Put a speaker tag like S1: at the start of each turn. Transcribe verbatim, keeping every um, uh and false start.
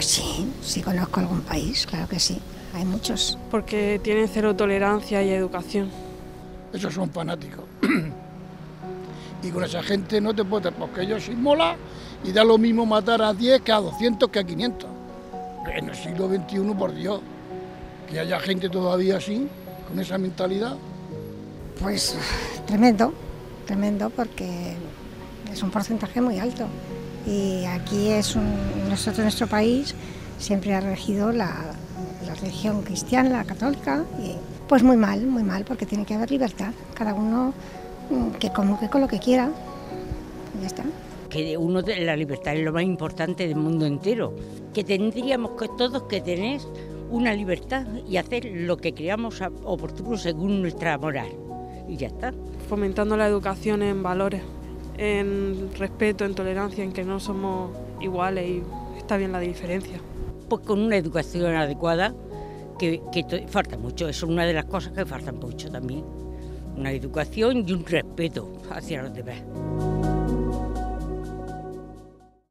S1: Pues sí, sí conozco algún país, claro que sí, hay muchos.
S2: Porque tienen cero tolerancia y educación.
S3: Esos son fanáticos. Y con esa gente no te puedes, porque ellos se inmolan y da lo mismo matar a diez que a doscientos que a quinientos. En el siglo veintiuno, por Dios, que haya gente todavía así, con esa mentalidad.
S1: Pues tremendo, tremendo, porque es un porcentaje muy alto. Y aquí es un, nosotros, nuestro país, siempre ha regido la, la religión cristiana, la católica, y pues muy mal, muy mal, porque tiene que haber libertad. Cada uno que comulgue con lo que quiera, y ya está.
S4: Que uno de la libertad es lo más importante del mundo entero, que tendríamos que todos que tener una libertad y hacer lo que creamos oportuno según nuestra moral, y ya está.
S2: Fomentando la educación en valores, en respeto, en tolerancia, en que no somos iguales y está bien la diferencia.
S4: Pues con una educación adecuada, que, que falta mucho, eso es una de las cosas que faltan mucho también. Una educación y un respeto hacia los demás.